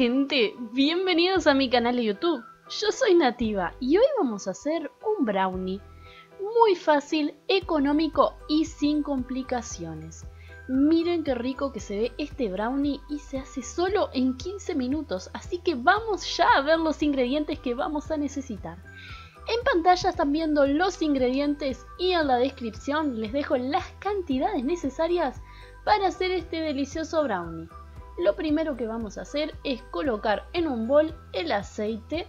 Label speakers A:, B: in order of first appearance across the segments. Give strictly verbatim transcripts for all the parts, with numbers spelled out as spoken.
A: gente, bienvenidos a mi canal de YouTube. Yo soy Nativa y hoy vamos a hacer un brownie muy fácil, económico y sin complicaciones. Miren qué rico que se ve este brownie y se hace solo en quince minutos, así que vamos ya a ver los ingredientes que vamos a necesitar. En pantalla están viendo los ingredientes y en la descripción les dejo las cantidades necesarias para hacer este delicioso brownie. Lo primero que vamos a hacer es colocar en un bol el aceite,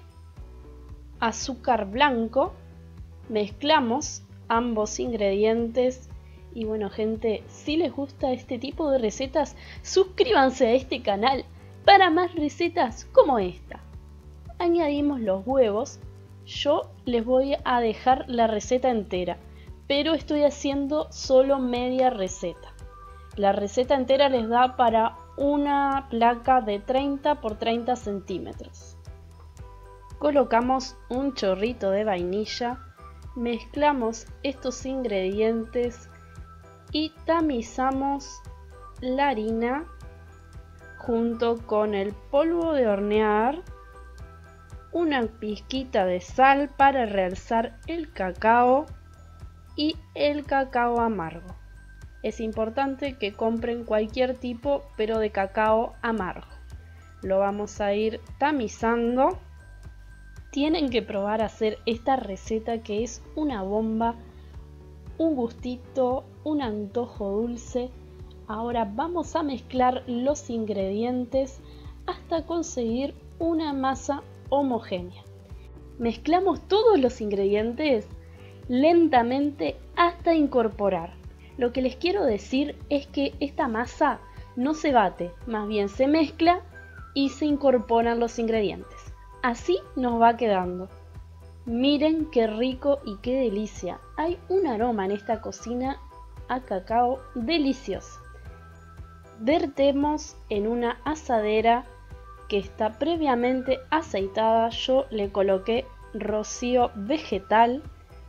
A: azúcar blanco, mezclamos ambos ingredientes y bueno gente, si les gusta este tipo de recetas, suscríbanse a este canal para más recetas como esta. Añadimos los huevos, yo les voy a dejar la receta entera, pero estoy haciendo solo media receta. La receta entera les da para una placa de treinta por treinta centímetros. Colocamos un chorrito de vainilla, mezclamos estos ingredientes y tamizamos la harina junto con el polvo de hornear, una pizquita de sal para realzar el cacao y el cacao amargo. Es importante que compren cualquier tipo, pero de cacao amargo. Lo vamos a ir tamizando. Tienen que probar a hacer esta receta que es una bomba, un gustito, un antojo dulce. Ahora vamos a mezclar los ingredientes hasta conseguir una masa homogénea. Mezclamos todos los ingredientes lentamente hasta incorporar. Lo que les quiero decir es que esta masa no se bate, más bien se mezcla y se incorporan los ingredientes. Así nos va quedando. Miren qué rico y qué delicia. Hay un aroma en esta cocina a cacao delicioso. Vertemos en una asadera que está previamente aceitada. Yo le coloqué rocío vegetal.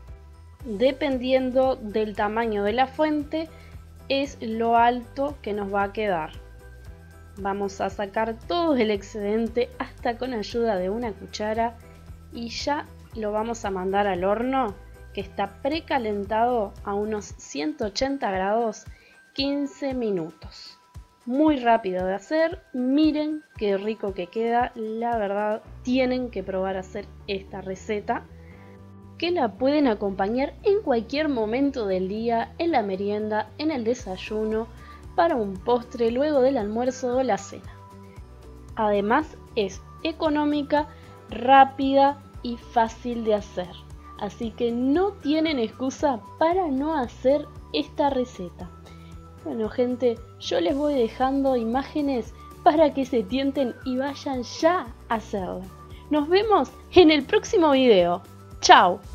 A: Dependiendo del tamaño de la fuente es lo alto que nos va a quedar. Vamos a sacar todo el excedente hasta con ayuda de una cuchara y ya lo vamos a mandar al horno que está precalentado a unos ciento ochenta grados quince minutos. Muy rápido de hacer, miren qué rico que queda, la verdad tienen que probar a hacer esta receta, que la pueden acompañar en cualquier momento del día, en la merienda, en el desayuno, para un postre luego del almuerzo o la cena. Además es económica, rápida y fácil de hacer, así que no tienen excusa para no hacer esta receta. Bueno gente, yo les voy dejando imágenes para que se tienten y vayan ya a hacerla. Nos vemos en el próximo video. ¡Chao!